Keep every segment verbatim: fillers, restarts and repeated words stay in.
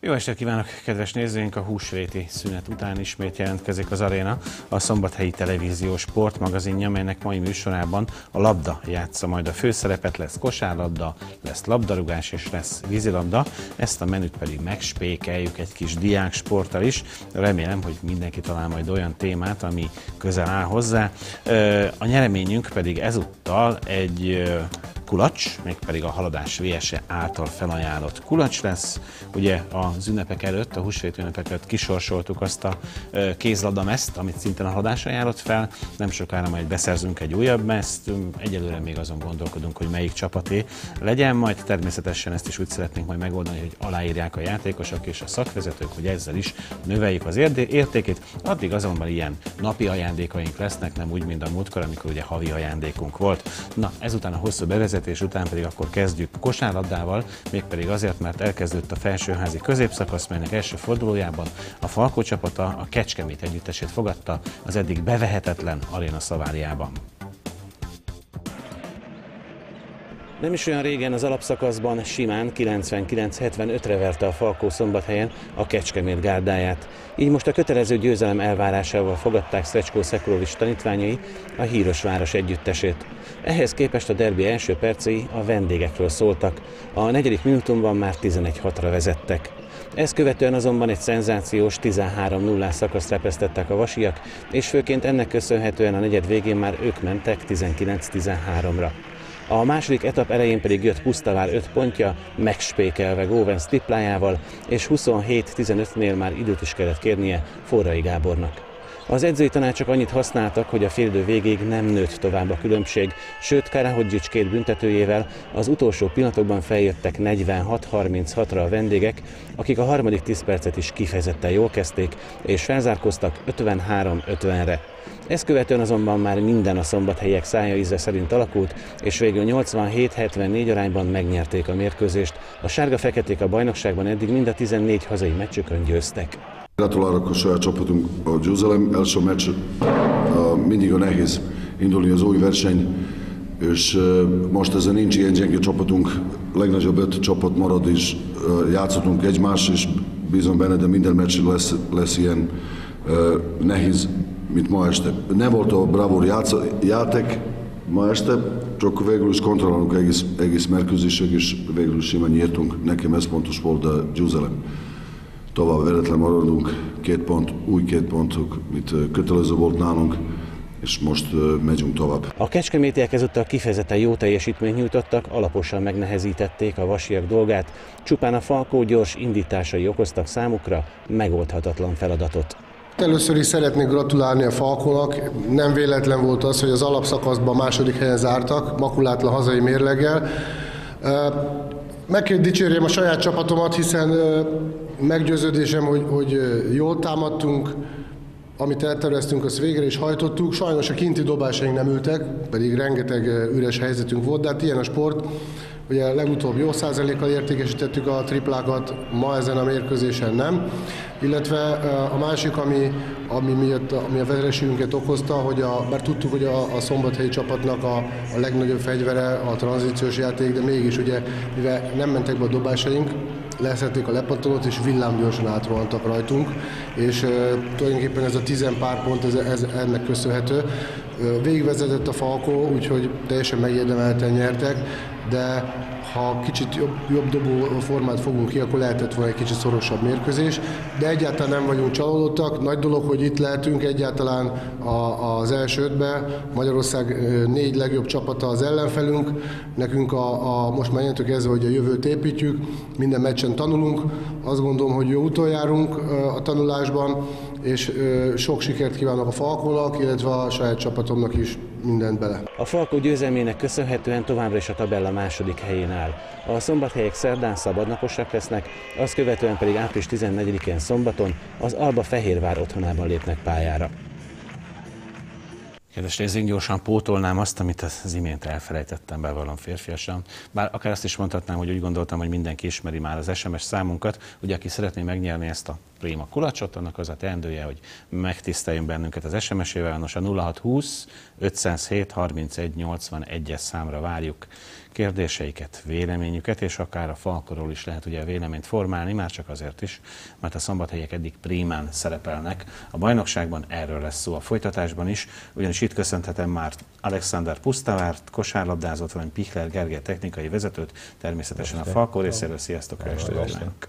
Jó estét kívánok, kedves nézőink! A húsvéti szünet után ismét jelentkezik az Aréna, a szombathelyi televízió sportmagazinja, amelynek mai műsorában a labda játsza majd a főszerepet, lesz kosárlabda, lesz labdarúgás és lesz vízilabda. Ezt a menüt pedig megspékeljük egy kis diáksporttal is. Remélem, hogy mindenki talál majd olyan témát, ami közel áll hozzá. A nyereményünk pedig ezúttal egy kulacs, mégpedig a Haladás vé es e által felajánlott kulacs lesz. Ugye az ünnepek előtt, a húsvét ünnepek előtt kisorsoltuk azt a kézlabdamezt, amit szintén a Haladás ajánlott fel. Nem sokára majd beszerzünk egy újabb mezt, egyelőre még azon gondolkodunk, hogy melyik csapaté legyen, majd természetesen ezt is úgy szeretnénk majd megoldani, hogy aláírják a játékosok és a szakvezetők, hogy ezzel is növeljük az értékét. Addig azonban ilyen napi ajándékaink lesznek, nem úgy, mint a múltkor, amikor ugye havi ajándékunk volt. Na, ezután a hosszú bevezetés után pedig akkor kezdjük kosárlabdával, mégpedig azért, mert elkezdődött a felsőházi középszakasz, melynek első fordulójában a Falkó csapata a Kecskemét együttesét fogadta az eddig bevehetetlen Aréna Szaváriában. Nem is olyan régen az alapszakaszban simán kilencvenkilenc hetvenötre verte a Falkó Szombathelyen a Kecskemét gárdáját. Így most a kötelező győzelem elvárásával fogadták Szrecskó Szekulovics tanítványai a Hírosváros együttesét. Ehhez képest a derbi első percei a vendégekről szóltak. A negyedik minutumban már tizenegy hatra vezettek. Ezt követően azonban egy szenzációs tizenhárom nullás szakaszt repesztettek a vasiak, és főként ennek köszönhetően a negyed végén már ők mentek tizenkilenc tizenháromra. A második etap elején pedig jött Pusztavár öt pontja, megspékelve Góvenc triplájával, és huszonhét tizenötnél már időt is kellett kérnie Forrai Gábornak. Az edzői tanácsok annyit használtak, hogy a félidő végéig nem nőtt tovább a különbség, sőt Karahodzsics két büntetőjével az utolsó pillanatokban feljöttek negyvenhat harminchatra a vendégek, akik a harmadik tíz percet is kifejezetten jól kezdték, és felzárkóztak ötvenhárom ötvenre. Ezt követően azonban már minden a szombathelyiek szája íze szerint alakult, és végül nyolcvanhét hetvennégy arányban megnyerték a mérkőzést. A sárga-feketék a bajnokságban eddig mind a tizennégy hazai meccsükön győztek. Gratulálok a saját csapatunk a győzelem. Első meccs mindig a nehéz indulni az új verseny, és most ezen nincs ilyen gyenge csapatunk, legnagyobb öt csapat marad, és játszottunk egymás, és bízom benne, de minden meccs lesz, lesz ilyen nehéz, mint ma este. Nem volt a bravúr játék ma este, csak végül is kontrollálunk egész, egész mérkőzések, és végül is simán nyertünk. Nekem ez pontos volt a győzelem. Tovább veretlen maradunk, két pont, új két pontok, mint kötelező volt nálunk, és most megyünk tovább. A kecskemétiek ezúttal kifejezetten jó teljesítményt nyújtottak, alaposan megnehezítették a vasiak dolgát, csupán a Falkó gyors indításai okoztak számukra megoldhatatlan feladatot. Először is szeretnék gratulálni a Falkónak. Nem véletlen volt az, hogy az alapszakaszban második helyen zártak, makulátlan hazai mérleggel. Meg kell dicsérjem a saját csapatomat, hiszen meggyőződésem, hogy, hogy jól támadtunk, amit elterveztünk, azt végre is hajtottuk. Sajnos a kinti dobásaink nem ültek, pedig rengeteg üres helyzetünk volt, de hát ilyen a sport. Ugye legutóbb jó százalékkal értékesítettük a triplákat, ma ezen a mérkőzésen nem. Illetve a másik, ami, ami, miatt, ami a vereségünket okozta, hogy a, bár tudtuk, hogy a, a szombathelyi csapatnak a, a legnagyobb fegyvere a tranzíciós játék, de mégis ugye, mivel nem mentek be a dobásaink, leszették a lepattanót, és villámgyorsan átrohantak rajtunk, és e, tulajdonképpen ez a tizen pár pont ez, ez ennek köszönhető. E, végigvezetett a Falkó, úgyhogy teljesen megérdemelten nyertek, de ha kicsit jobb, jobb dobó formát fogunk ki, akkor lehetett volna egy kicsit szorosabb mérkőzés, de egyáltalán nem vagyunk csalódottak. Nagy dolog, hogy itt lehetünk egyáltalán a, az első ötbe. Magyarország négy legjobb csapata az ellenfelünk. Nekünk a, a, most már jelentők ez, hogy a jövőt építjük, minden meccsen tanulunk. Azt gondolom, hogy jó úton járunk a tanulásban, és sok sikert kívánok a Falkónak, illetve a saját csapatomnak is mindent bele. A Falkó győzelmének köszönhetően továbbra is a tabella második helyén áll. A szombathelyek szerdán szabadnaposak lesznek, azt követően pedig április tizennegyedikén szombaton az Alba Fehérvár otthonában lépnek pályára. Kedves nézőink, gyorsan pótolnám azt, amit az imént elfelejtettem, bevallom férfiasan. Bár akár azt is mondhatnám, hogy úgy gondoltam, hogy mindenki ismeri már az es em es számunkat. Ugye, aki szeretné megnyerni ezt a Préma kulacsot, annak az a teendője, hogy megtiszteljünk bennünket az es em es-ével. Nos, a nulla hat húsz ötszázhét harmincegy nyolcvanegyes számra várjuk kérdéseiket, véleményüket, és akár a Falkóról is lehet ugye véleményt formálni, már csak azért is, mert a szombathelyek eddig prímán szerepelnek. A bajnokságban erről lesz szó a folytatásban is, ugyanis itt köszönhetem már Alexander Pusztavárt, kosárlabdázót, valamint Pichler Gergely technikai vezetőt, természetesen a Falkó részéről. Sziasztok, jó estét kívánok!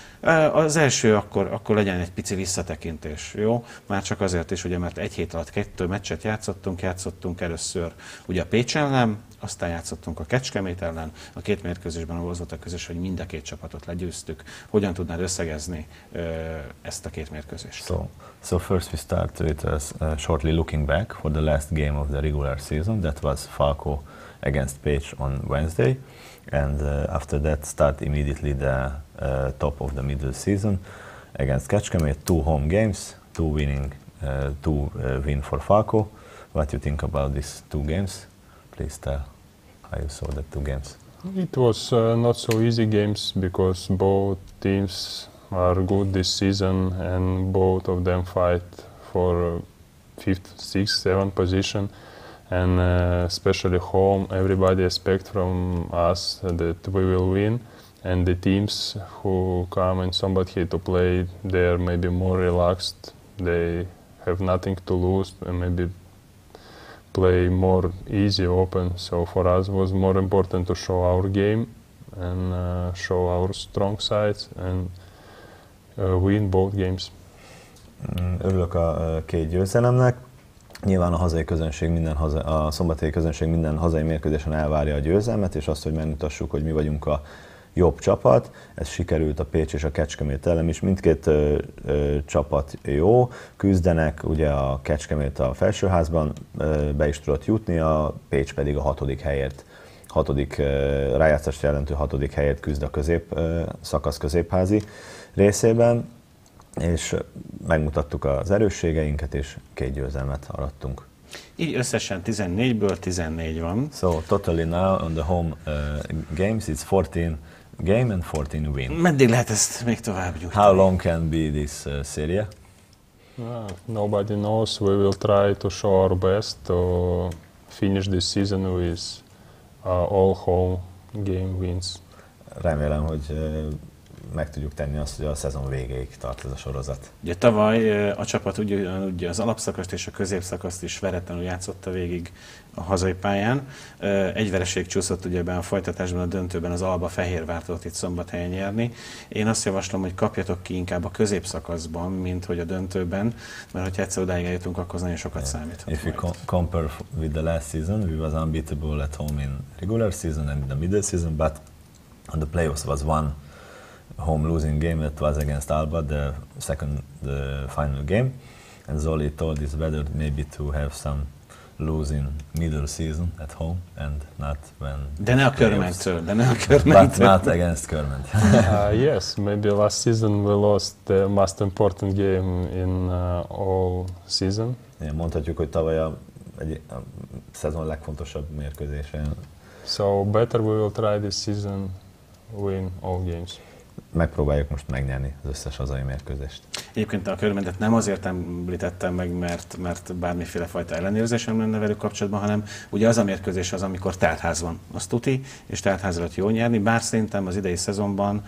Az első akkor, akkor legyen egy pici visszatekintés, jó? Már csak azért is, ugye, mert egy hét alatt kettő meccset játszottunk, játszottunk először ugye a Pécs ellen, aztán játszottunk a Kecskemét ellen, a két mérkőzésben az volt a közös, hogy mind a két csapatot legyőztük. Hogyan tudnád összegezni uh, ezt a két mérkőzést? So, so first we start with us uh, shortly looking back for the last game of the regular season, that was Falco against Pécs on Wednesday. And uh, after that start immediately the uh, top of the middle season against Kecskemét, two home games, two winning, uh, two uh, win for Falco. What you think about these two games? Please tell how you saw the two games. It was uh, not so easy games because both teams are good this season and both of them fight for uh, fifth, sixth, seventh position. And uh, especially home, everybody expect from us that we will win, and the teams who come in Szombathely to play, they are maybe more relaxed, they have nothing to lose and maybe play more easy, open. So for us it was more important to show our game and uh, show our strong sides and uh, win both games. Örülök a két győzelemnek. Nyilván a hazai közönség minden haza, a szombathelyi közönség minden hazai mérkőzésen elvárja a győzelmet, és azt, hogy megmutassuk, hogy mi vagyunk a jobb csapat. Ez sikerült a Pécs és a Kecskemét ellen is. Mindkét ö, ö, csapat jó, küzdenek, ugye a Kecskemét a felsőházban ö, be is tudott jutni, a Pécs pedig a hatodik helyért, hatodik ö, rájátszást jelentő hatodik helyért küzd a közép, ö, szakasz középházi részében. És megmutattuk az erősségeinket, és két győzelmet arattunk. Így összesen tizennégyből tizennégy van. So totally now on the home uh, games it's fourteen game and fourteen win. Meddig lehet ezt még tovább nyújtani? How long can be this uh, series? Uh, nobody knows. We will try to show our best to finish this season with uh, all home game wins. Remélem, hogy uh, meg tudjuk tenni azt, hogy a szezon végéig tart ez a sorozat. Ugye tavaly a csapat ugye az alapszakaszt és a középszakaszt is veretlenül játszotta végig a hazai pályán. Egy vereség csúszott ugye a folytatásban, a döntőben az Alba Fehérvár tudott itt Szombathelyen nyerni. Én azt javaslom, hogy kapjatok ki inkább a középszakaszban, mint hogy a döntőben, mert hogyha egyszer odáig eljutunk, akkor az nagyon sokat yeah. számíthat. If we co compare with the last season, we was unbeatable at home in regular season and in the middle season, but on the playoffs was one home losing game that was against Alba, the second, the final game, and Zoli told his better maybe to have some losing middle season at home and not when. De ne a Körmentől, de ne a Körmentől. But not against Körment. uh, yes, maybe last season we lost the most important game in uh, all season. Igen, mondhatjuk, hogy tavaly a, egy, a szezon legfontosabb mérkőzése. So better we will try this season, win all games. Megpróbáljuk most megnyerni az összes hazai mérkőzést. Egyébként a Körmentet nem azért említettem meg, mert, mert bármiféle fajta ellenőrzésem lenne velük kapcsolatban, hanem ugye az a mérkőzés az, amikor teltház van, az tuti, és teltház előtt jó nyerni, bár szerintem az idei szezonban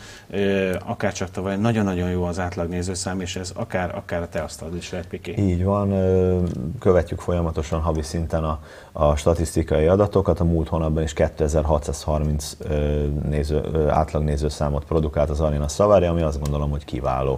akár csak tavaly nagyon-nagyon jó az átlag nézőszám, és ez akár, akár a te asztalod is lehet, Piki. Így van, követjük folyamatosan havi szinten a, a statisztikai adatokat, a múlt hónapban is kétezer-hatszázharminc néző, átlag nézőszámot produkált az Arena Savaria, ami azt gondolom, hogy kiváló.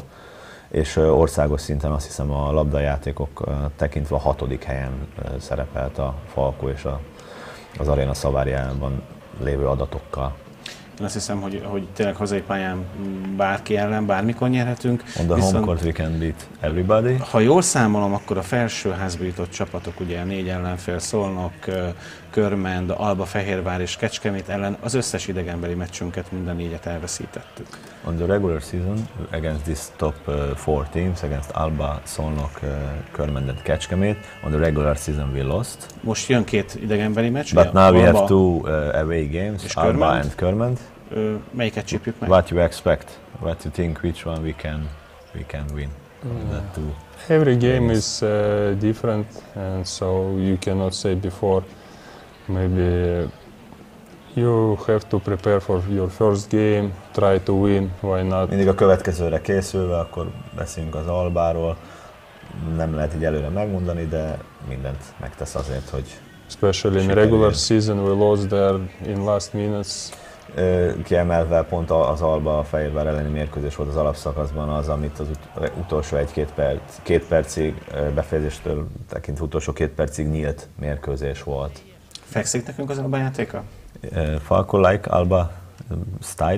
És országos szinten azt hiszem a labdajátékok tekintve a hatodik helyen szerepelt a Falco és a, az Arena Savariában lévő adatokkal. Én azt hiszem, hogy, hogy tényleg hazai pályán bárki ellen bármikor nyerhetünk. On the home court we can beat everybody. Ha jól számolom, akkor a felsőházba jutott csapatok, ugye négy ellenfél, Szolnok, Körmend, Alba Fehérvár és Kecskemét ellen az összes idegenbeli meccsünket, mind a négyet elveszítettük. On the regular season, against these top uh, four teams, against Alba, Szolnok, uh, Körmend and Kecskemét, on the regular season we lost. Most jön két idegenbeli meccs. But now we have two uh, away games, Alba Körmend. and Körmend. Uh, melyiket csípjük meg? What you expect? What you think? Which one we can we can win? Mm. The two. Every game is uh, different, and so you cannot say before. Maybe You have to prepare for your first game, try to win, why not? Mindig a következőre készülve, akkor beszélünk az Albáról. Nem lehet így előre megmondani, de mindent megtesz azért, hogy Especially in regular season, we lost there in last minutes. Kiemelve pont az Alba a Fehérvár elleni mérkőzés volt az alapszakaszban az, amit az ut- utolsó egy-két perc, két percig befejezéstől tekintve utolsó két percig nyílt mérkőzés volt. Fekszik nekünk az Alba játéka? Uh, Falco like Alba style,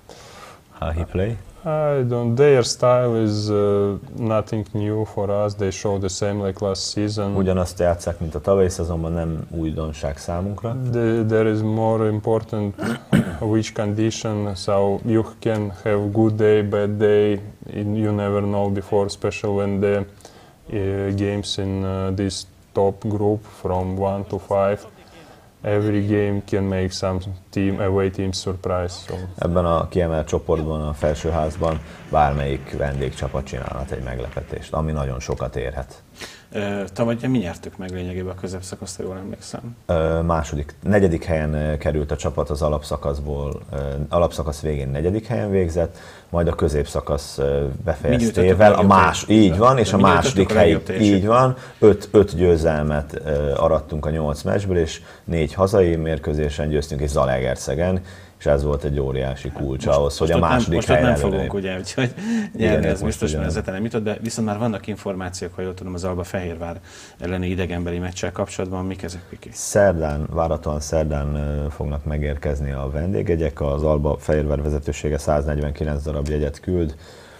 how he play? I don't. Their style is uh, nothing new for us. They show the same like last season. Ugyanazt játsszák, mint a tavalyi szezonban, nem újdonság számunkra. The, there is more important which condition. So you can have good day, bad day. You never know before, especially when the uh, games in uh, this top group from one to five. Every game can make some team, away team surprise. So. Ebben a kiemelt csoportban, a felsőházban bármelyik vendégcsapat csinálhat egy meglepetést, ami nagyon sokat érhet. Tavaly mi nyertük meg lényegében a középszakaszt, jól emlékszem. Második, negyedik helyen került a csapat az alapszakaszból, alapszakasz végén negyedik helyen végzett, majd a középszakasz befejeztével a más, így van, és a második hely, így van, öt, öt győzelmet arattunk a nyolc meccsből, és négy hazai mérkőzésen győztünk, és Zalaegerszegen, és ez volt egy óriási kulcs most, ahhoz, hogy most a második helyre nem, nem fogunk, ugye, úgyhogy nyerni ez biztos, mert ezzel nem jutott, de viszont már vannak információk, ha jól tudom, az Alba Fehérvár elleni idegenbeli meccsel kapcsolatban. Mik ezek, Piki? Szerdán, várhatóan szerdán fognak megérkezni a vendégjegyek, az Alba Fehérvár vezetősége száznegyvenkilenc darab jegyet küld.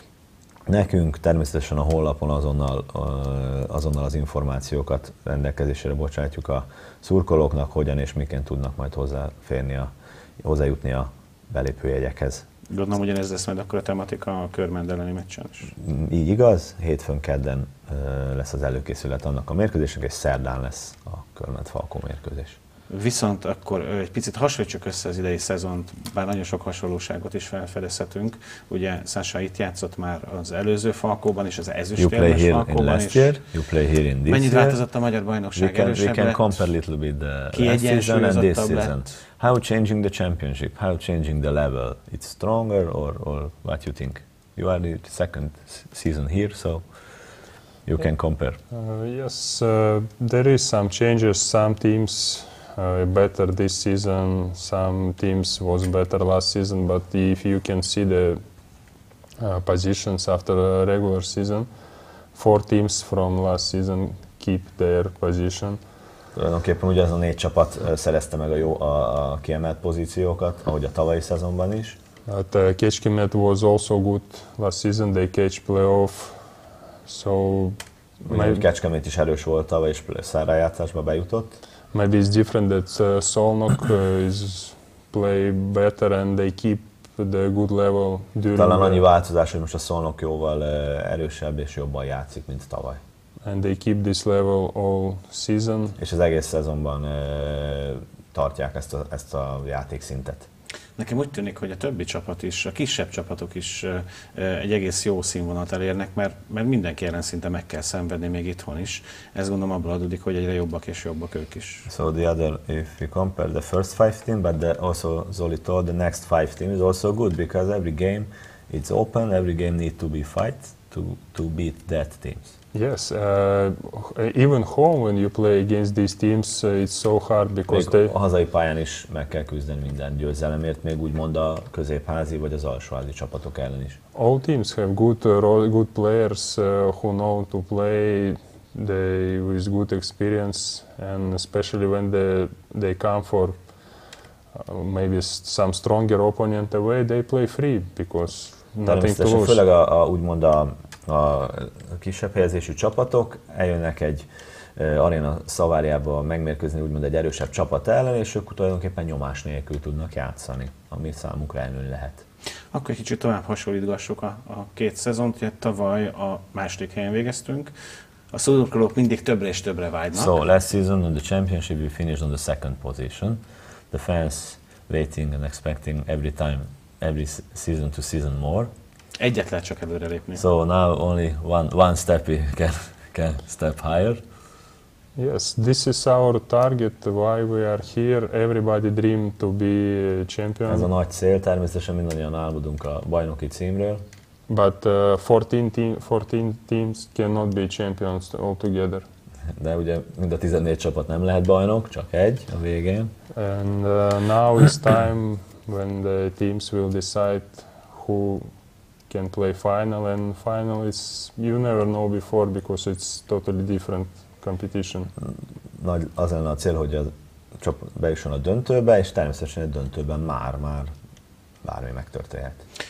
Nekünk természetesen a honlapon azonnal, azonnal az információkat rendelkezésre bocsátjuk a szurkolóknak, hogyan és miként tudnak majd hozzáférni a hozzájutni a belépőjegyekhez. Gondolom, ugyanez lesz majd akkor a tematika a Körmend elleni meccsen is. Így igaz, hétfőn kedden lesz az előkészület annak a mérkőzésnek, és szerdán lesz a Körmend-Falkó mérkőzés. Viszont akkor egy picit hasonlítsuk össze az idei szezont, bár nagyon sok hasonlóságot is felfedezhetünk. Ugye Sasha itt játszott már az előző Falkóban és az ezüstérmes Falkóban is. Year, you play here in this Mennyit year. változott a magyar bajnokság? We can, erősebb we can lett? compare a little bit the last season and this season. How changing the championship, how changing the level? It's stronger or, or what you think? You are the second season here, so you can compare. Uh, yes, uh, there is some changes. Some teams Uh, better this season, some teams was better last season, but if you can see the uh, positions after a regular season, four teams from last season keep their position. Tulajdonképpen ugye ez a négy csapat uh, szerezte meg a jó a, a kiemelt pozíciókat, ahogy a tavalyi szezonban is. But uh, Kecskemét was also good last season, they catch playoff, so maybe Kecskemét is erős volt tavaly, és rájátszásba bejutott. Maybe it's different that uh, Szolnok uh, is play better and they keep the good level during. Talán annyi változás, hogy most a Szolnok jóval uh, erősebb és jobban játszik, mint tavaly. And they keep this level all season. És az egész szezonban uh, tartják ezt a, ezt a játékszintet. Nekem úgy tűnik, hogy a többi csapat is, a kisebb csapatok is egy egész jó színvonalat elérnek, mert, mert mindenki ellen szinte meg kell szenvedni, még itthon is. Ez gondolom abból adódik, hogy egyre jobbak és jobbak ők is. So the other, if we compare the first five team, but the, also Zoli told the next five team is also good, because every game it's open, every game need to be fight to, to beat that teams. Yes, uh, even home when you play against these teams, uh, it's so hard because még they. A hazai pályán is meg kell küzdeni minden győzelemért, még úgymond a középházi vagy az alsóházi csapatok ellen is. All teams have good, uh, good players uh, who know to play. They with good experience, and especially when they they come for uh, maybe some stronger opponent away, they play free because nothing to lose. Főleg a, a, úgymond a a kisebb helyezésű csapatok eljönnek egy uh, aréna szavárjába megmérkőzni úgymond egy erősebb csapat ellen, és ők tulajdonképpen nyomás nélkül tudnak játszani, ami számukra előny lehet. Akkor egy kicsit tovább hasonlítgassuk a, a két szezont, ugye tavaly a második helyen végeztünk. A szurkolók mindig többre és többre vágynak. So last season on the championship we finished on the second position. The fans waiting and expecting every time, every season to season more. Egyet lehet csak előre lépni. So now only one, one step can, can step higher. Yes, this is our target, why we are here. Everybody dream to be champion. Ez a nagy cél, természetesen mindannyian álmodunk a bajnoki címről. But uh, fourteen, team, fourteen teams cannot be champions altogether. De ugye mind a tizennégy csapat nem lehet bajnok, csak egy a végén. And uh, now is time when the teams will decide who can play final, and final is, you never know before because it's totally different competition. Nagy, az lenne a cél, hogy a csapat bejusson a döntőbe, és természetesen egy döntőben már, már bármi megtörténhet.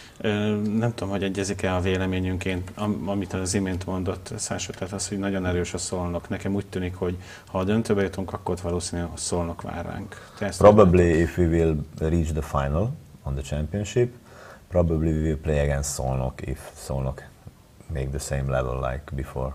Nem tudom, hogy egyezik-e a véleményünként, amit az imént mondott Sasha, tehát az, hogy nagyon erős a Szolnok. Nekem úgy tűnik, hogy ha a döntőbe jutunk, akkor valószínűleg a Szolnok vár ránk. Probably if we will reach the final on the championship, probably we will play against Szolnok if Szolnok make the same level like before.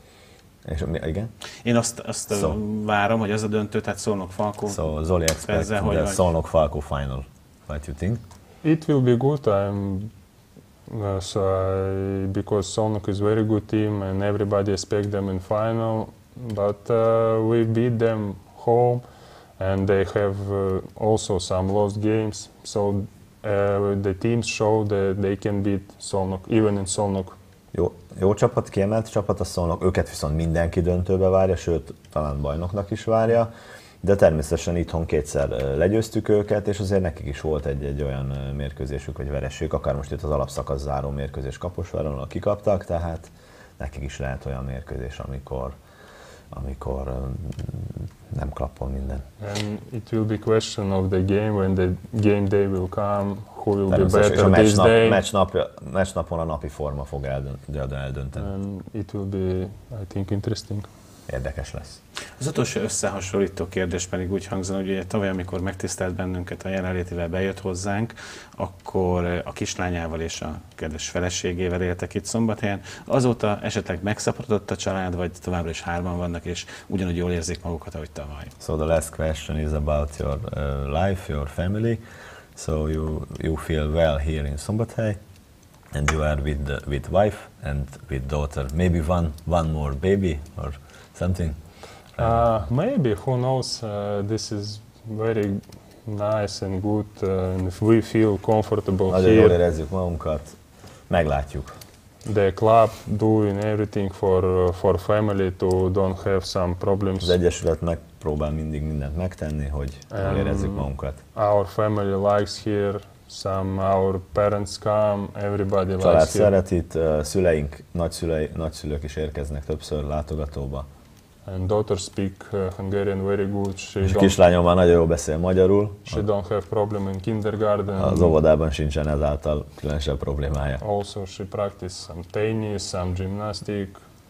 És igen? Én azt, azt so, várom, hogy az a döntő, tehát Szolnok-Falkó. So Zoli expect the Szolnok-Falkó final. What you think? It will be good time, uh, so I, because Szolnok is very good team and everybody expect them in final. But uh, we beat them home, and they have uh, also some lost games. So uh, the teams show that they can beat Szolnok, even in Szolnok. Jó, jó csapat, kiemelt csapat a Szolnok, őket viszont mindenki döntőbe várja, sőt, talán bajnoknak is várja, de természetesen itthon kétszer legyőztük őket, és azért nekik is volt egy, egy olyan mérkőzésük, vagy vereség, akár most itt az alapszakasz záró mérkőzés Kaposváron, ahol kikaptak, tehát nekik is lehet olyan mérkőzés, amikor, amikor nem klappol minden. And it will be question of the game when the game day will come. Who will be better a this nap, day? Match, nap, match napon a napi forma fog eldönteni. And it will be, I think, interesting. Érdekes lesz. Az utolsó összehasonlító kérdés pedig úgy hangzott, hogy ugye tavaly, amikor megtisztelt bennünket a jelenlétével, bejött hozzánk, akkor a kislányával és a kedves feleségével éltek itt Szombathelyen. Azóta esetleg megszaporodott a család, vagy továbbra is hárman vannak, és ugyanúgy jól érzik magukat, ahogy tavaly. So the last question is about your uh, life, your family. So you you feel well here in Szombathely, and you are with the, with wife and with daughter. Maybe one one more baby or something. Uh, maybe, who knows? Uh, this is very nice and good, uh, and if we feel comfortable Nagyon here. jól érezzük magunkat, meglátjuk. The club doing everything for uh, for family to don't have some problems. Az egyesület megpróbál mindig mindent megtenni, hogy jól érezzük magunkat. Our family likes here. Some our parents come, everybody Család likes here. szeret itt, szüleink, nagyszülei, nagyszülők is érkeznek többször látogatóba. And daughter speak uh, Hungarian very good. She És a don't, kislányom már nagyon jól beszél magyarul. she don't have problem in kindergarten. Az óvodában sincsen ezáltal különösebb problémája. Also she practice some tennis, some gymnastic.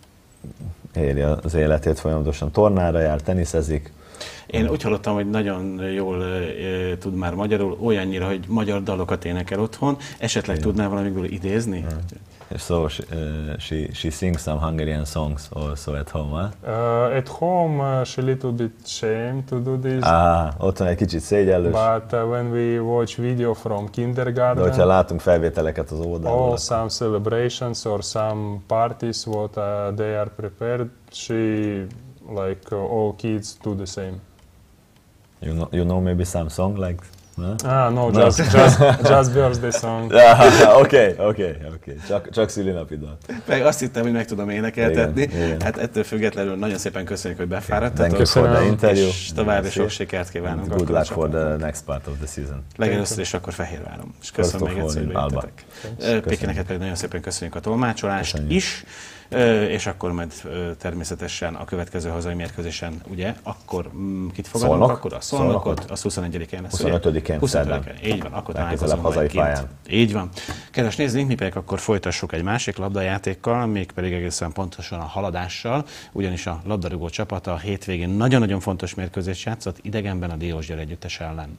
Éli az életét folyamatosan, tornára jár, teniszezik. Én úgy hallottam, hogy nagyon jól e, tud már magyarul, olyannyira, hogy magyar dalokat énekel otthon. Esetleg yeah. tudnál valamiből idézni? Yeah. So she, uh, she, she sings some Hungarian songs also at home, huh? Uh, at home uh, she little bit ashamed to do this. Ah, otthon egy kicsit szégyellős. But uh, when we watch video from kindergarten, de hogyha látunk felvételeket az óvodából, all some celebrations or some parties what uh, they are prepared, she like uh, all kids do the same. You know, you know maybe some song like. No? Ah, no, no. Just, just, just birthday song. Oké, oké, oké. Csak, csak szülinapi dal. Meg azt hittem, hogy meg tudom énekeltetni. Igen, igen. Hát ettől függetlenül nagyon szépen köszönjük, hogy befáradtatok. Köszönöm. És további sok sikert kívánunk. Good luck for the next part of the season. Legelőször is akkor Fehérváron. És köszönöm még egyszer, hogy bejöttetek. Pékineket pedig nagyon szépen köszönjük a tolmácsolást köszönjük. is. És akkor majd természetesen a következő hazai mérkőzésen, ugye, akkor kit fogadunk? Szolnok? Akkor a Szolnokot, az huszonegyedikén lesz. huszonötödikén huszonötödikén Így van, akkor találkozunk hazai pályán. Így van. Kedves nézőink, mi pedig akkor folytassuk egy másik labdajátékkal, mégpedig egészen pontosan a haladással, ugyanis a labdarúgó csapata a hétvégén nagyon-nagyon fontos mérkőzést játszott idegenben a Diósgyőr együttes ellen.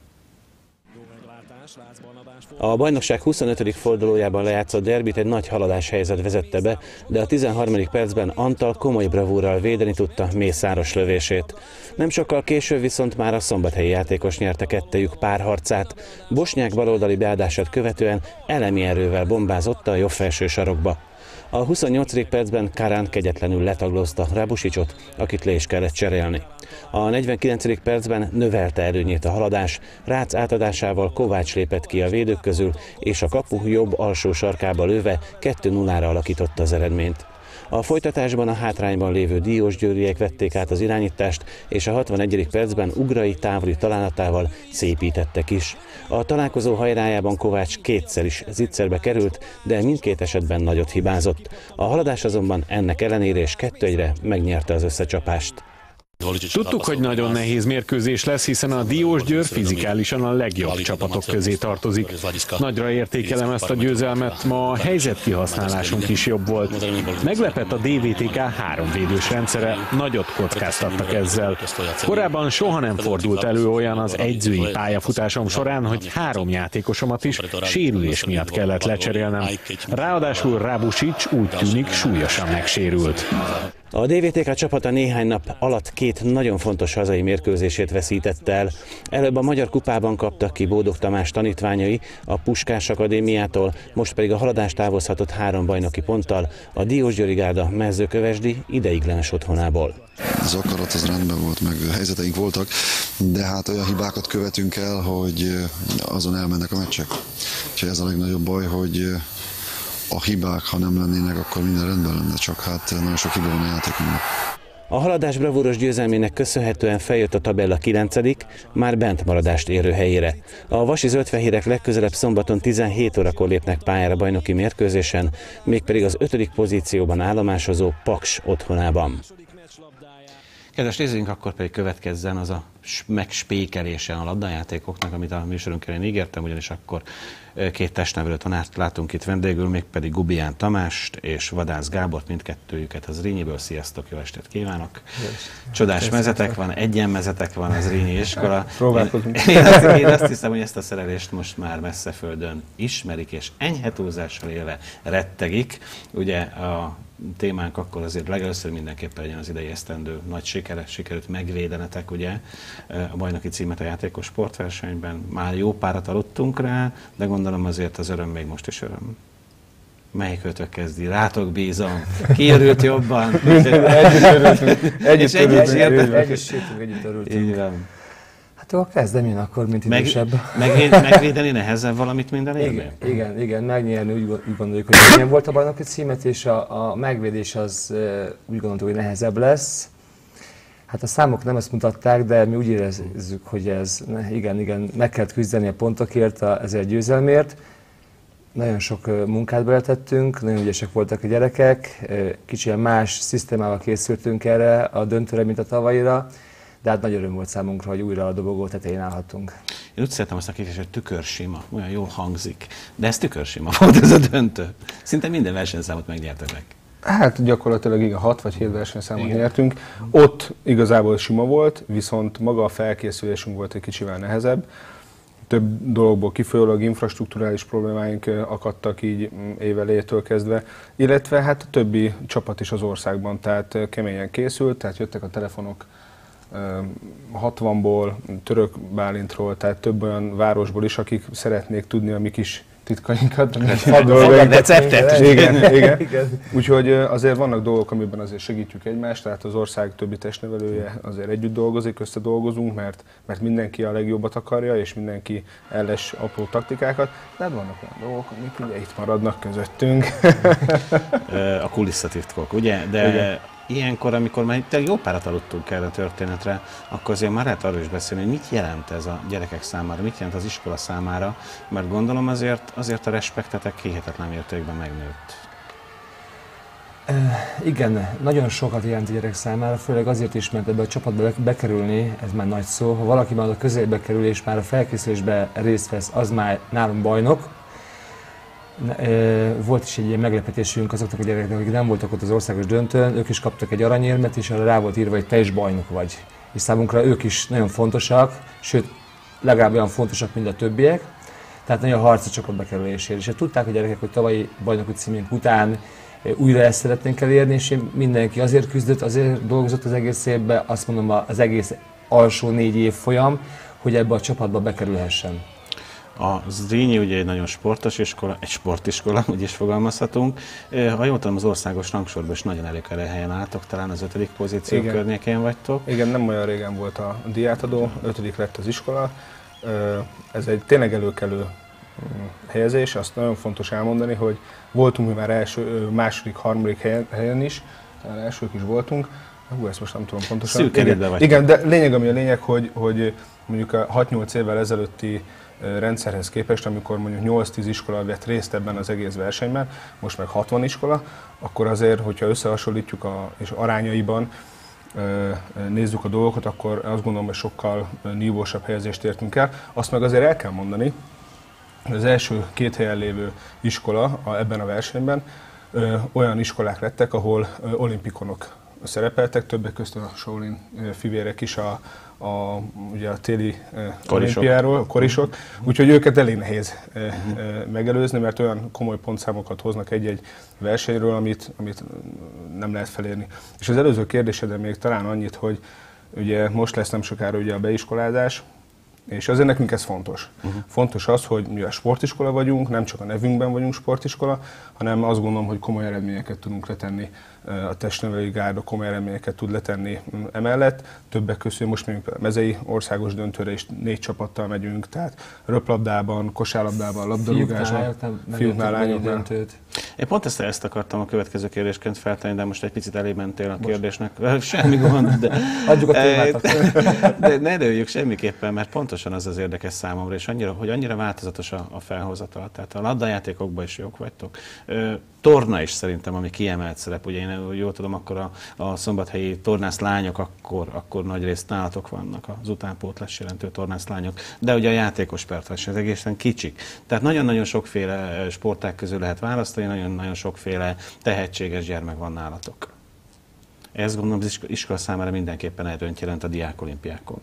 A bajnokság huszonötödik fordulójában lejátszott derbit egy nagy haladás helyzet vezette be, de a tizenharmadik percben Antal komoly bravúrral védeni tudta Mészáros lövését. Nem sokkal később viszont már a szombathelyi játékos nyerte kettejük párharcát. Bosnyák baloldali beadását követően elemi erővel bombázott a jobb felső sarokba. A huszonnyolcadik percben Karán kegyetlenül letaglózta Rabusicot, akit le is kellett cserélni. A negyvenkilencedik percben növelte előnyét a Haladás, Rácz átadásával Kovács lépett ki a védők közül, és a kapu jobb alsó sarkába lőve kettő nullára alakította az eredményt. A folytatásban a hátrányban lévő diósgyőriek vették át az irányítást, és a hatvanegyedik percben Ugrai távoli találatával szépítettek is. A találkozó hajrájában Kovács kétszer is zicserbe került, de mindkét esetben nagyot hibázott. A Haladás azonban ennek ellenére és kettő egyre megnyerte az összecsapást. Tudtuk, hogy nagyon nehéz mérkőzés lesz, hiszen a Diósgyőr fizikálisan a legjobb csapatok közé tartozik. Nagyra értékelem ezt a győzelmet, ma a helyzetkihasználásunk is jobb volt. Meglepett a dé vé té ká háromvédős rendszere, nagyot kockáztattak ezzel. Korábban soha nem fordult elő olyan az egyzői pályafutásom során, hogy három játékosomat is sérülés miatt kellett lecserélnem. Ráadásul Rabusic úgy tűnik súlyosan megsérült. A dé vé té ká csapata néhány nap alatt két nagyon fontos hazai mérkőzését veszítette el. Előbb a Magyar Kupában kaptak ki Bódog Tamás tanítványai a Puskás Akadémiától, most pedig a Haladás távozhatott három bajnoki ponttal a Diósgyőri Gárda Mezőkövesdi ideiglenes otthonából. Az akarat az rendben volt, meg helyzeteink voltak, de hát olyan hibákat követünk el, hogy azon elmennek a meccsek. És ez a legnagyobb baj, hogy a hibák, ha nem lennének, akkor minden rendben lenne, csak hát nagyon sok hiba van a játékunkban. A Haladás bravúros győzelmének köszönhetően feljött a tabella kilencedik, már bentmaradást érő helyére. A vasi zöldfehérek legközelebb szombaton tizenhét órakor lépnek pályára bajnoki mérkőzésen, mégpedig az ötödik pozícióban állomásozó Paks otthonában. Kedves nézőink, akkor pedig következzen az a megspékelése a labdajátékoknak, amit a műsorunk elején ígértem, ugyanis akkor két testnevelő tanárt látunk itt vendégül, mégpedig Gubián Tamást és Vadász Gábort, mindkettőjüket az Zrínyből. Sziasztok, jó estét kívánok! Csodás mezetek van, egyenmezetek van az Zrínyi iskola. Próbálkozunk. Én, én, azt, én azt hiszem, hogy ezt a szerelést most már messze földön ismerik, és enyhe túlzással élve rettegik. Ugye a témánk akkor azért legelőször mindenképpen legyen az idei esztendő nagy sikere, sikerült megvédenetek, ugye, a bajnoki címet a játékos sportversenyben. Már jó párat aludtunk rá, de gondolom azért az öröm még most is öröm. Melyikőtök kezdi? Rátok bízom. Ki örült jobban? Együtt örültünk. Együtt örültünk. Együtt örültünk. Így van. Hát akkor kezdem én akkor, mint idősebb. Meg, megvédeni nehezebb valamit minden évben? Igen, igen, igen, megnyerni úgy, úgy gondoljuk, hogy ilyen volt a bajnoki címet, és a, a megvédés az úgy gondoltuk, hogy nehezebb lesz. Hát a számok nem ezt mutatták, de mi úgy érezzük, hogy ez igen, igen, meg kellett küzdeni a pontokért, a, ezért a győzelmért. Nagyon sok munkát beletettünk, nagyon ügyesek voltak a gyerekek, kicsit más szisztémával készültünk erre a döntőre, mint a tavalyira, de hát nagy öröm volt számunkra, hogy újra a dobogó tetején állhattunk. Én úgy szeretem azt a kifejezést, hogy tükörsima, olyan jól hangzik, de ez tükörsima volt ez a döntő. Szinte minden versenyszámot megnyertetek. Hát gyakorlatilag igen, hat vagy hét versenyszámot nyertünk. Ott igazából sima volt, viszont maga a felkészülésünk volt egy kicsivel nehezebb. Több dologból kifolyólag infrastrukturális problémáink akadtak így évelejétől kezdve, illetve hát a többi csapat is az országban, tehát keményen készült, tehát jöttek a telefonok hatvanból, Török Bálintról, tehát több olyan városból is, akik szeretnék tudni a mi kis titkainkat. Receptet. Igen, igen. igen. Úgyhogy azért vannak dolgok, amiben azért segítjük egymást, tehát az ország többi testnevelője azért együtt dolgozik, összedolgozunk, mert, mert mindenki a legjobbat akarja, és mindenki elles apró taktikákat, de vannak olyan dolgok, amik ugye itt maradnak közöttünk. A kulisszatitkok, ugye? De igen. Ilyenkor, amikor már jó párat aludtunk erre a történetre, akkor azért már lehet arról is beszélni, hogy mit jelent ez a gyerekek számára, mit jelent az iskola számára, mert gondolom azért, azért a respektetek hihetetlen mértékben megnőtt. E, igen, nagyon sokat jelent a gyerek számára, főleg azért is, mert ebbe a csapatba bekerülni, ez már nagy szó. Ha valaki már a közelébe kerül és már a felkészülésbe részt vesz, az már nálunk bajnok. Volt is egy ilyen meglepetésünk azoknak a gyerekeknek, akik nem voltak ott az országos döntőn, ők is kaptak egy aranyérmet, és arra rá volt írva, hogy te is bajnok vagy. És számunkra ők is nagyon fontosak, sőt, legalább olyan fontosak, mint a többiek. Tehát nagyon harc a csapatbekerülésért. És tudták a gyerekek, hogy tavalyi bajnoki címünk után újra ezt szeretnénk elérni, és mindenki azért küzdött, azért dolgozott az egész évben, azt mondom az egész alsó négy év folyam, hogy ebbe a csapatba bekerülhessen. A Zrínyi ugye egy nagyon sportos iskola, egy sportiskola, úgy is fogalmazhatunk. Ha jól tudom, az országos rangsorban is nagyon előkelő helyen álltok, talán az ötödik pozíció Igen. környékén vagytok. Igen, nem olyan régen volt a díjátadó, ötödik lett az iskola. Ez egy tényleg előkelő helyezés, azt nagyon fontos elmondani, hogy voltunk mi már első, második, harmadik helyen, helyen is, talán elsők is voltunk. Hú, ezt most nem tudom pontosan. Szűk igen, igen, de lényeg, ami a lényeg, hogy, hogy mondjuk a hat-nyolc évvel ezelőtti rendszerhez képest, amikor mondjuk nyolc-tíz iskola vett részt ebben az egész versenyben, most meg hatvan iskola, akkor azért, hogyha összehasonlítjuk a, és arányaiban nézzük a dolgokat, akkor azt gondolom, hogy sokkal nívósabb helyezést értünk el. Azt meg azért el kell mondani, hogy az első két helyen lévő iskola a, ebben a versenyben ö, olyan iskolák lettek, ahol ö, olimpikonok szerepeltek, többek között a Shaolin fivérek is a, a, ugye a téli olimpiáról, a korisok, úgyhogy őket elég nehéz uh-huh. megelőzni, mert olyan komoly pontszámokat hoznak egy-egy versenyről, amit, amit nem lehet felérni. És az előző kérdésedre még talán annyit, hogy ugye most lesz nem sokára ugye a beiskolázás, és azért nekünk ez fontos. Uh-huh. Fontos az, hogy mi a sportiskola vagyunk, nem csak a nevünkben vagyunk sportiskola, hanem azt gondolom, hogy komoly eredményeket tudunk letenni, a testnevelői gárda komoly eredményeket tud letenni emellett. Többek között most még a mezei országos döntőre is négy csapattal megyünk, tehát röplabdában, kosárlabdában, labdarúgásban, fiúknál, lányoknál. Én pont ezt, ezt akartam a következő kérdésként feltenni, de most egy picit elég mentél a kérdésnek. Semmi gond, de... Adjuk a témát. De ne lőjük semmiképpen, mert pontosan az az érdekes számomra, és annyira, hogy annyira változatos a, a felhozatal. Tehát a labdajátékokban is jók vagytok. Torna is szerintem, ami kiemelt szerep. Ugye én jól tudom, akkor a, a szombathelyi tornász lányok akkor, akkor nagy részt nálatok vannak, az utánpótlás jelentő tornász lányok. De ugye a játékos pertverseny, az egészen kicsik. Tehát nagyon-nagyon sokféle sportág közül lehet választani, nagyon-nagyon sokféle tehetséges gyermek van nálatok. Ezt gondolom, az iskola számára mindenképpen erőnyt jelent a diákolimpiákon.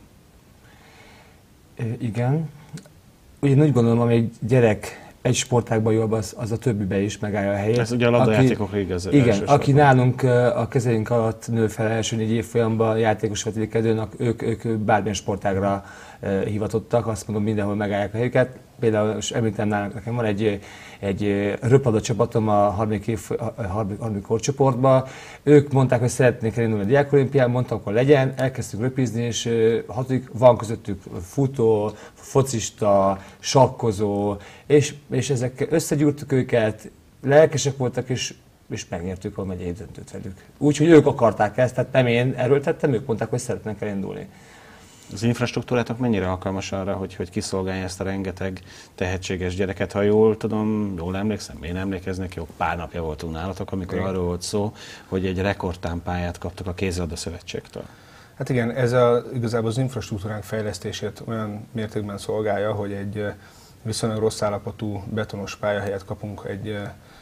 Igen. Én úgy gondolom, hogy egy gyerek egy sportágban jobb, az, az a többibe is megállja a helyét. Ez ugye a labdajátékokra igaz. Igen, aki nálunk a kezeink alatt nő fel első négy évfolyamban játékos vetékedőnek, ők, ők bármilyen sportágra hivatottak, azt mondom, mindenhol megállják a helyüket. Például, és említem nálunk, nekem van egy, egy röplabda csapatom a harmadik korcsoportban. Ők mondták, hogy szeretnék elindulni a diákolimpián, mondtam, akkor legyen, elkezdtük röpizni, és hatodik, van közöttük futó, focista, sakkozó, és, és ezek összegyúrtuk őket, lelkesek voltak, és és megnyertük a megyei döntőt velük. Úgyhogy ők akarták ezt, tehát nem én erőltettem, ők mondták, hogy szeretnének elindulni. Az infrastruktúrátok mennyire alkalmas arra, hogy, hogy kiszolgálja ezt a rengeteg tehetséges gyereket? Ha jól tudom, jól emlékszem, én emlékeznek, jó pár napja voltunk nálatok, amikor igen. arról volt szó, hogy egy rekordtámpályát kaptok a Kézilabda Szövetségtől. Hát igen, ez a, igazából az infrastruktúránk fejlesztését olyan mértékben szolgálja, hogy egy viszonylag rossz állapotú betonos pálya helyett kapunk egy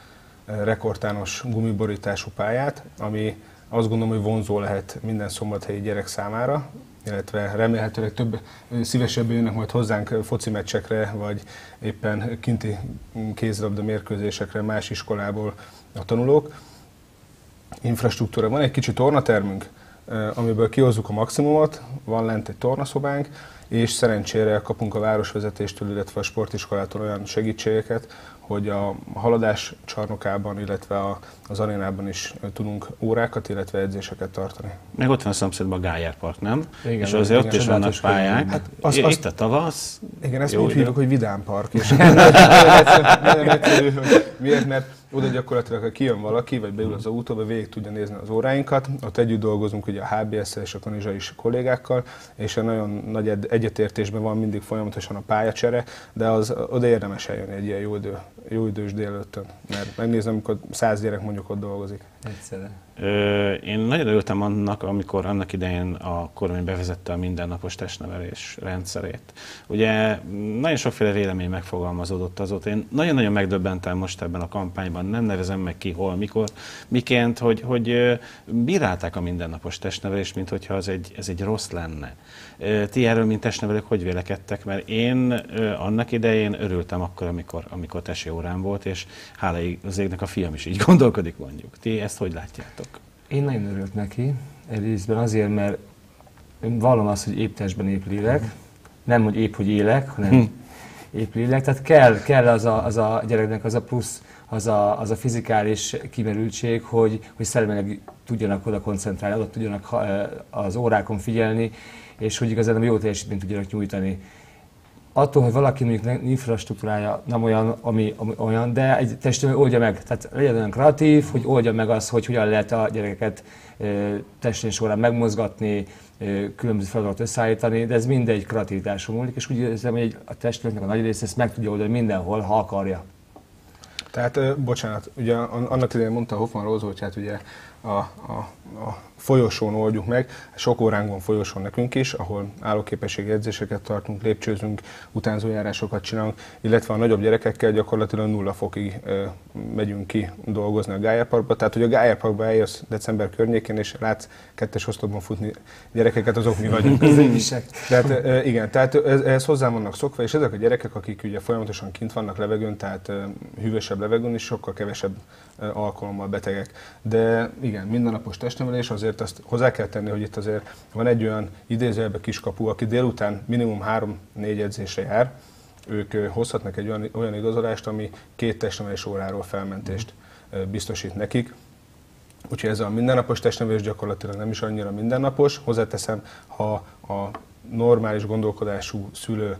rekordtános gumiborítású pályát, ami azt gondolom, hogy vonzó lehet minden szombathelyi gyerek számára, illetve remélhetőleg több szívesebben jönnek majd hozzánk foci meccsekre, vagy éppen kinti kézilabda mérkőzésekre más iskolából a tanulók. Infrastruktúra. Van egy kicsi tornatermünk, amiből kihozzuk a maximumot, van lent egy tornaszobánk, és szerencsére kapunk a városvezetéstől, illetve a sportiskolától olyan segítségeket, hogy a haladás csarnokában, illetve a, az arénában is tudunk órákat, illetve edzéseket tartani. Meg ott van a szomszédban a Gályár Park, nem? Igen, és azért igen, ott is vannak pályák. Hát az, itt azt, a tavasz. Igen, ezt úgy úgy hívjuk, hogy Vidám Park. És nagyon egyszerű, hogy miért, mert oda gyakorlatilag, ha kijön valaki, vagy beül az autóba, végig tudja nézni az óráinkat. Ott együtt dolgozunk ugye a há bé es-szel és a kanizsai kollégákkal, és a nagyon nagy egyetértésben van mindig folyamatosan a pályacsere, de az oda érdemes eljönni egy ilyen jó, idő, jó idős délelőttön, mert megnézem, amikor száz gyerek mondjuk ott dolgozik. Egyszerűen. Én nagyon örültem annak, amikor annak idején a kormány bevezette a mindennapos testnevelés rendszerét. Ugye nagyon sokféle vélemény megfogalmazódott azóta. Én nagyon-nagyon megdöbbentem most ebben a kampányban, nem nevezem meg ki, hol, mikor, miként, hogy, hogy bírálták a mindennapos testnevelést, mint hogyha az egy, ez egy rossz lenne. Ti erről, mint testnevelők, hogy vélekedtek? Mert én annak idején örültem akkor, amikor, amikor tesi órám volt, és hála az égnek a fiam is így gondolkodik, mondjuk. Ti ezt hogy látjátok? Én nagyon örülök neki, részben azért, mert én vallom azt, hogy épp testben épp lélek, nem hogy épp, hogy élek, hanem épülileg, tehát kell, kell az, a, az a gyereknek az a plusz, az a, az a fizikális kimerültség, hogy, hogy szellemileg tudjanak oda koncentrálni, oda tudjanak az órákon figyelni, és hogy igazán jó teljesítményt tudjanak nyújtani. Attól, hogy valaki mondjuk infrastruktúrája nem olyan, ami, ami olyan, de egy testnevelő oldja meg. Tehát legyen olyan kreatív, hogy oldja meg azt, hogy hogyan lehet a gyerekeket testvén során megmozgatni, különböző feladatokat összeállítani, de ez mindegy kreativitáson múlik, és úgy érzem, hogy a testületnek a nagy része ezt meg tudja oldani mindenhol, ha akarja. Tehát, bocsánat, ugye annak idején mondta Hoffman Róza, hogy hát ugye a, a, a folyosón oldjuk meg, sok óránk van folyosón nekünk is, ahol állóképességi edzéseket tartunk, lépcsőzünk, utánzójárásokat csinálunk, illetve a nagyobb gyerekekkel gyakorlatilag nulla fokig ö, megyünk ki dolgozni a Gályár Parkba. Tehát, hogy a Gályár Parkba eljössz december környékén, és látsz kettes osztopban futni gyerekeket, azok mi vagyunk. Tehát ö, igen, tehát ehhez hozzá vannak szokva, és ezek a gyerekek, akik ugye folyamatosan kint vannak levegőn, tehát ö, hűvösebb levegőn is, sokkal kevesebb ö, alkalommal betegek. De igen, mindennapos testnevelés, azért azt hozzá kell tenni, hogy itt azért van egy olyan idézőjelben kiskapu, aki délután minimum három-négy edzésre jár, ők hozhatnak egy olyan, olyan igazolást, ami két testnevelés óráról felmentést biztosít nekik. Úgyhogy ez a mindennapos testnevelés gyakorlatilag nem is annyira mindennapos. Hozzáteszem, ha a normális gondolkodású szülő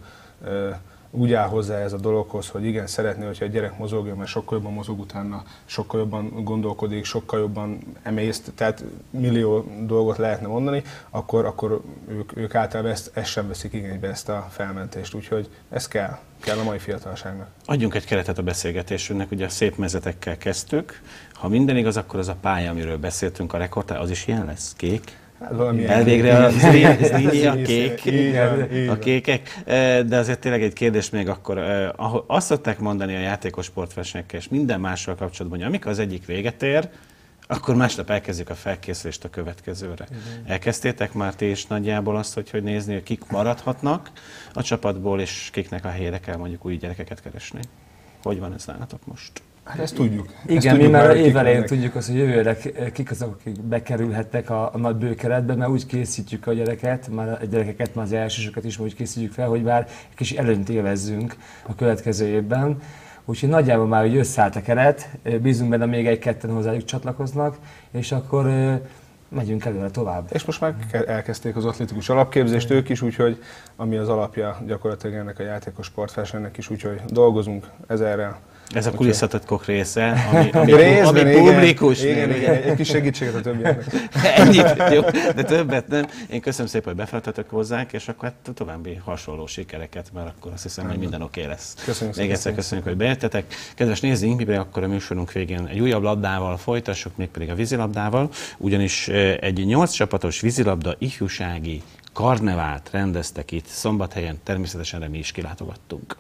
úgy áll hozzá ez a dologhoz, hogy igen, szeretné, hogyha a gyerek mozogjon, mert sokkal jobban mozog utána, sokkal jobban gondolkodik, sokkal jobban emészt, tehát millió dolgot lehetne mondani, akkor, akkor ők, ők általában ezt, ezt sem veszik igénybe, ezt a felmentést. Úgyhogy ez kell, kell a mai fiatalságnak. Adjunk egy keretet a beszélgetésünknek, ugye a szép mezetekkel kezdtük. Ha minden igaz, akkor az a pálya, amiről beszéltünk, a rekordtár, az is ilyen lesz? Kék? Elvégre a zlínyi, a kék, a kékek, de azért tényleg egy kérdés még akkor, azt szokták mondani a játékos sportversenyekkel és minden mással kapcsolatban, hogy amikor az egyik véget ér, akkor másnap elkezdjük a felkészülést a következőre. Igen. Elkezdtétek már ti is nagyjából azt, hogy, hogy nézni, hogy kik maradhatnak a csapatból, és kiknek a helyére kell mondjuk új gyerekeket keresni? Hogy van ez nálatok most? Hát ezt tudjuk. Igen, ezt tudjuk, mi már évelején mennek. Tudjuk azt, hogy jövőre kik azok, akik bekerülhetnek a, a nagy bőkeretbe, mert úgy készítjük a gyereket, már a gyerekeket, már az elsősöket is úgy készítjük fel, hogy már egy kis előnyt élvezzünk a következő évben. Úgyhogy nagyjából már úgy összeállt a keret, bízunk benne, még egy-ketten hozzájuk csatlakoznak, és akkor megyünk előre tovább. És most már elkezdték az atlétikus alapképzést ők is, úgyhogy ami az alapja gyakorlatilag ennek a játékos sportversenynek is, úgyhogy dolgozunk ezerrel. Ez a kulisszatitkok része, ami, ami, Részben, ami igen, publikus. Igen, igen, egy kis segítséget a többieknek. Ennyit, jó, de többet nem. Én köszönöm szépen, hogy befeltetek hozzánk, és akkor hát további hasonló sikereket, mert akkor azt hiszem, hogy minden oké lesz. Köszönjük Még egyszer köszönjük, hogy bejöttetek. Kedves nézőink, mivel akkor a műsorunk végén egy újabb labdával folytassuk, mégpedig a vízilabdával, ugyanis egy nyolc csapatos vízilabda ifjúsági karnevált rendeztek itt Szombathelyen, természetesen mi is kilátogattunk.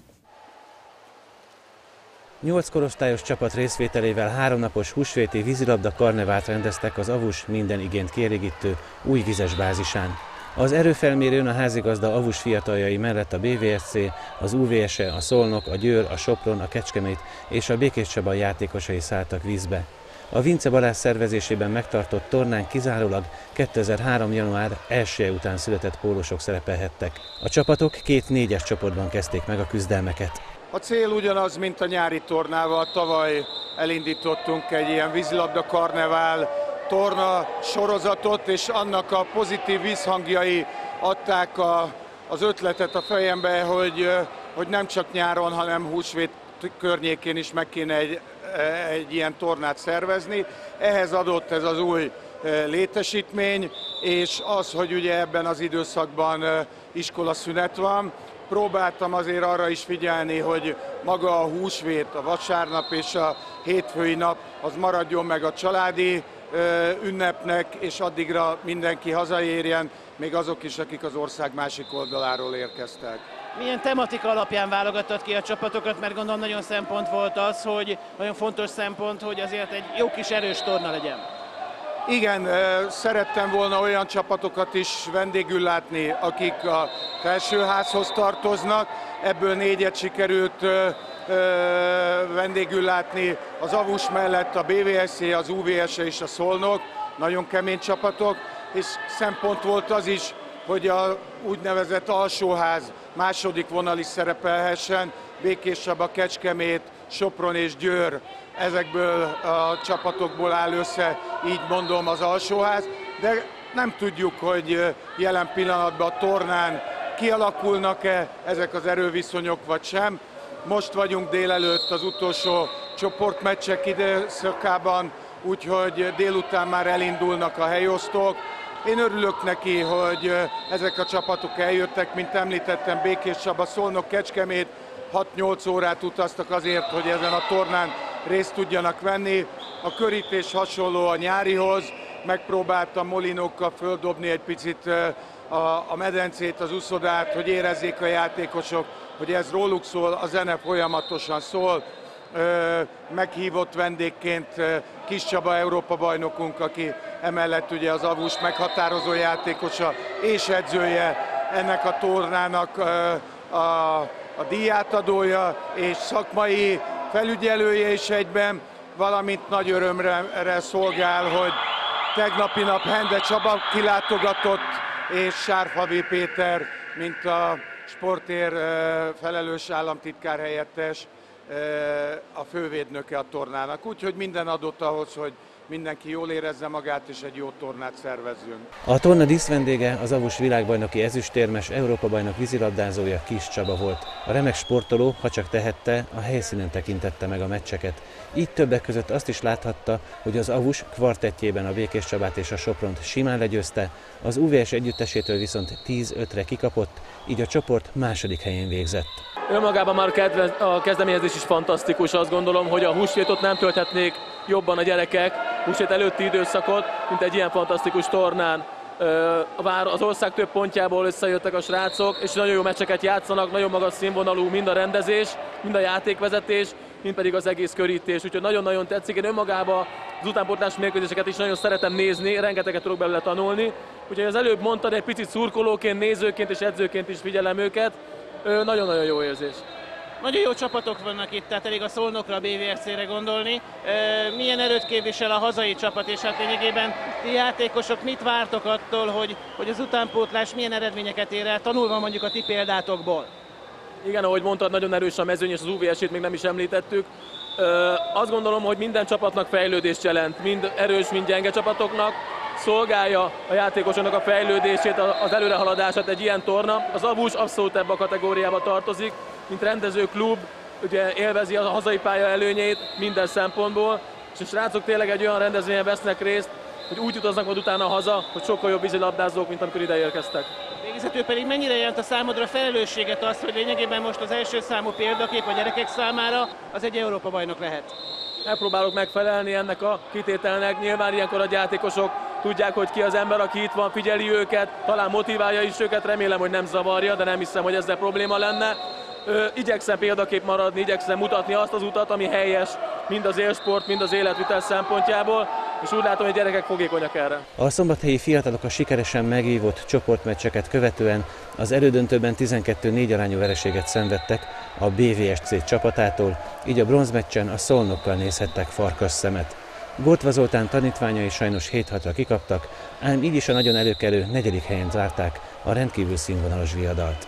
Nyolc korosztályos csapat részvételével háromnapos húsvéti vízilabda karnevált rendeztek az Avus minden igényt kielégítő új vizes bázisán. Az erőfelmérőn a házigazda Avus fiataljai mellett a bé vé es cé, az u vé es e, a Szolnok, a Győr, a Sopron, a Kecskemét és a Békéscsaba játékosai szálltak vízbe. A Vince Balázs szervezésében megtartott tornán kizárólag kétezer-három. január elsője után született pólósok szerepelhettek. A csapatok két négyes csoportban kezdték meg a küzdelmeket. A cél ugyanaz, mint a nyári tornával. Tavaly elindítottunk egy ilyen vízilabda karnevál torna sorozatot, és annak a pozitív vízhangjai adták a, az ötletet a fejembe, hogy, hogy nem csak nyáron, hanem húsvét környékén is meg kéne egy, egy ilyen tornát szervezni. Ehhez adott ez az új létesítmény, és az, hogy ugye ebben az időszakban iskolaszünet van. Próbáltam azért arra is figyelni, hogy maga a húsvét, a vasárnap és a hétfői nap az maradjon meg a családi ünnepnek, és addigra mindenki hazaérjen, még azok is, akik az ország másik oldaláról érkeztek. Milyen tematika alapján válogattad ki a csapatokat, mert gondolom nagyon szempont volt az, hogy nagyon fontos szempont, hogy azért egy jó kis erős torna legyen. Igen, szerettem volna olyan csapatokat is vendégül látni, akik a felsőházhoz tartoznak. Ebből négyet sikerült vendégül látni. Az Avus mellett a bé vé es cé, az u vé es e és a Szolnok, nagyon kemény csapatok, és szempont volt az is, hogy a úgynevezett alsóház második vonal is szerepelhessen. Békés Csaba, Kecskemét, Sopron és Győr ezekből a csapatokból áll össze, így mondom, az alsóház, de nem tudjuk, hogy jelen pillanatban a tornán kialakulnak-e ezek az erőviszonyok vagy sem. Most vagyunk délelőtt az utolsó csoportmeccsek időszakában, úgyhogy délután már elindulnak a helyosztók. Én örülök neki, hogy ezek a csapatok eljöttek, mint említettem, Békés Csaba, Szolnok, Kecskemét hat-nyolc órát utaztak azért, hogy ezen a tornán részt tudjanak venni. A körítés hasonló a nyárihoz, megpróbáltam molinókkal földobni egy picit a, a medencét, az uszodát, hogy érezzék a játékosok, hogy ez róluk szól, a zene folyamatosan szól. Meghívott vendégként Kis Csaba Európa-bajnokunk, aki emellett ugye az Avus meghatározó játékosa és edzője ennek a tornának a, a díjátadója és szakmai felügyelője is egyben, valamint nagy örömre szolgál, hogy tegnapi nap Hende Csaba kilátogatott, és Sárfavi Péter, mint a sportér felelős államtitkár helyettes, a fővédnöke a tornának. Úgyhogy minden adott ahhoz, hogy mindenki jól érezze magát, és egy jó tornát szervezzünk. A torna díszvendége az Avus világbajnoki ezüstérmes, Európa-bajnok vízilabdázója Kis Csaba volt. A remek sportoló, ha csak tehette, a helyszínen tekintette meg a meccseket. Így többek között azt is láthatta, hogy az Avus kvartettjében a Békés Csabát és a Sopront simán legyőzte, az u vé es együttesétől viszont tíz ötre kikapott, így a csoport második helyén végzett. Önmagában már a kezdeményezés is fantasztikus, azt gondolom, hogy a húsvétot nem tölthetnék jobban a gyerekek, húsvét előtti időszakot, mint egy ilyen fantasztikus tornán. Az ország több pontjából összejöttek a srácok, és nagyon jó meccseket játszanak, nagyon magas színvonalú mind a rendezés, mind a játékvezetés, mind pedig az egész körítés, úgyhogy nagyon-nagyon tetszik. Én önmagában az utánpótlás mérkőzéseket is nagyon szeretem nézni, rengeteget tudok belőle tanulni. Úgyhogy az előbb mondtad, egy picit szurkolóként, nézőként és edzőként is figyelem őket. Nagyon-nagyon jó érzés. Nagyon jó csapatok vannak itt, tehát elég a Szolnokra, a bé vé es cére gondolni. Milyen erőt képvisel a hazai csapat, és hát lényegében ti játékosok mit vártok attól, hogy, hogy az utánpótlás milyen eredményeket ér el, tanulva mondjuk a ti példátokból? Igen, ahogy mondtad, nagyon erős a mezőny, és az u vé es-ét még nem is említettük. Azt gondolom, hogy minden csapatnak fejlődést jelent, mind erős, mind gyenge csapatoknak. Szolgálja a játékosoknak a fejlődését, az előrehaladását egy ilyen torna. Az Avus abszolút ebbe a kategóriába tartozik, mint rendező klub, ugye élvezi a hazai pálya előnyét minden szempontból, és a srácok tényleg egy olyan rendezvényen vesznek részt, hogy úgy utaznak majd utána haza, hogy sokkal jobb vízilabdázók, mint amikor ide érkeztek. Végezetül pedig mennyire jelent a számodra felelősséget az, hogy lényegében most az első számú példakép a gyerekek számára az egy Európa-bajnok lehet? Megpróbálok megfelelni ennek a kitételnek, nyilván ilyenkor a játékosok tudják, hogy ki az ember, aki itt van, figyeli őket, talán motiválja is őket, remélem, hogy nem zavarja, de nem hiszem, hogy ezzel probléma lenne. Ö, igyekszem példakép maradni, igyekszem mutatni azt az utat, ami helyes, mind az élsport, mind az életvitel szempontjából, és úgy látom, hogy a gyerekek fogékonyak erre. A szombathelyi fiatalok a sikeresen megvívott csoportmeccseket követően az elődöntőben tizenkettő négy arányú vereséget szenvedtek a bé vé es cé csapatától, így a bronzmeccsen a Szolnokkal nézhettek farkas szemet. Gortva Zoltán tanítványai sajnos hét hatra kikaptak, ám így is a nagyon előkelő negyedik helyen zárták a rendkívül színvonalos viadalt.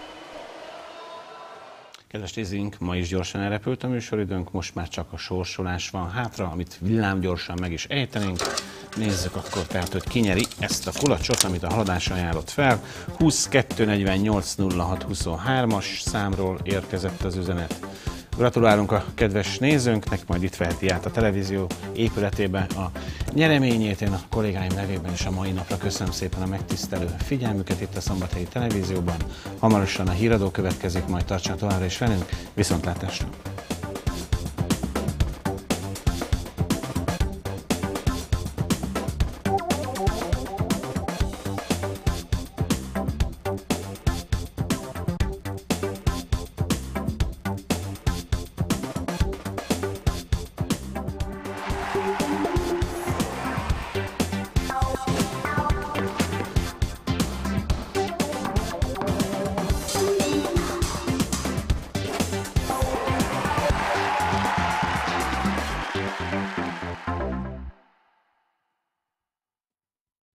Kedves nézőink, ma is gyorsan elrepült a műsoridőnk, most már csak a sorsolás van hátra, amit villámgyorsan meg is ejtenénk. Nézzük akkor tehát, hogy ki nyeri ezt a kulacsot, amit a haladás ajánlott fel. huszonkettő negyvennyolc nulla hat huszonhármas számról érkezett az üzenet. Gratulálunk a kedves nézőnknek, majd itt veheti át a televízió épületébe a nyereményét. Én a kollégáim nevében is a mai napra köszönöm szépen a megtisztelő figyelmüket itt a Szombathelyi Televízióban. Hamarosan a híradó következik, majd tartsanak továbbra is velünk, viszontlátásra!